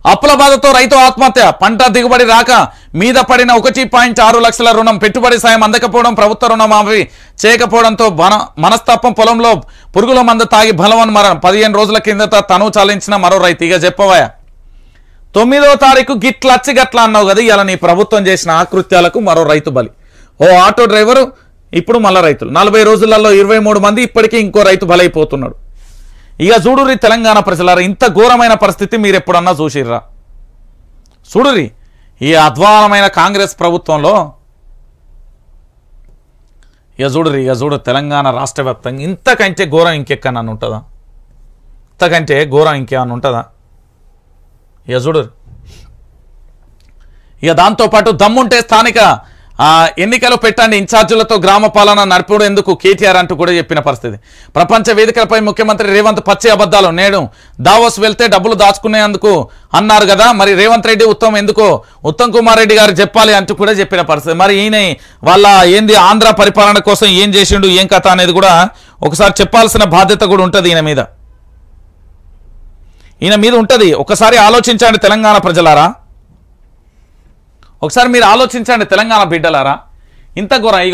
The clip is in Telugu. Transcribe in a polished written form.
అప్పుల బాధతో రైతు ఆత్మహత్య. పంట దిగుబడి రాక మీద పడిన 1.6 లక్షల రుణం, పెట్టుబడి సాయం అందకపోవడం, ప్రభుత్వ రుణమాఫీ చేయకపోవడంతో మనస్తాపం, పొలంలో పురుగుల మందు తాగి బలవన్ మరణం. 15 రోజుల కిందట తను చాలించిన మరో రైతు. ఇక చెప్పవయా 9వ తారీఖు గిట్లచ్చి గట్ల అన్నావు కదా, ఇలా నీ ప్రభుత్వం చేసిన ఆకృత్యాలకు మరో రైతు బలి. ఓ ఆటో డ్రైవరు, ఇప్పుడు మళ్ళా రైతులు. 40 రోజులలో 23 మంది, ఇప్పటికీ ఇంకో రైతు బలైపోతున్నాడు. ఇక చూడురి తెలంగాణ ప్రజలారా, ఇంత ఘోరమైన పరిస్థితి మీరు ఎప్పుడన్నా చూసిర్రా? చూడురి ఈ అధ్వానమైన కాంగ్రెస్ ప్రభుత్వంలో. ఇక చూడు తెలంగాణ రాష్ట్ర వ్యాప్తంగా ఇంతకంటే ఘోరం ఇంకెక్కడన్నా ఉంటుందా? ఇంతకంటే ఘోరం ఇంకేమన్నా ఉంటుందా? ఇక చూడురి. ఇక దాంతోపాటు దమ్ముంటే స్థానిక ఎన్నికలు పెట్టండి, ఇన్ఛార్జీలతో గ్రామ పాలన నడుపుడు ఎందుకు కేటీఆర్ అంటూ కూడా చెప్పిన పరిస్థితి. ప్రపంచ వేదికలపై ముఖ్యమంత్రి రేవంత్ పచ్చి అబద్ధాలు. నేడు దావోస్ వెళ్తే డబ్బులు దాచుకునేందుకు అన్నారు కదా, మరి రేవంత్ రెడ్డి ఉత్తమ్ కుమార్ రెడ్డి గారు చెప్పాలి అంటూ కూడా చెప్పిన పరిస్థితి. మరి ఈయన వాళ్ళ ఏంది ఆంధ్ర పరిపాలన కోసం ఏం చేసిండు, ఏం కథ అనేది కూడా ఒకసారి చెప్పాల్సిన బాధ్యత కూడా ఉంటుంది ఈయన మీద ఉంటుంది. ఒకసారి ఆలోచించండి తెలంగాణ ప్రజలారా, ఒకసారి మీరు ఆలోచించండి తెలంగాణ బిడ్డలారా, ఇంత ఘోరం.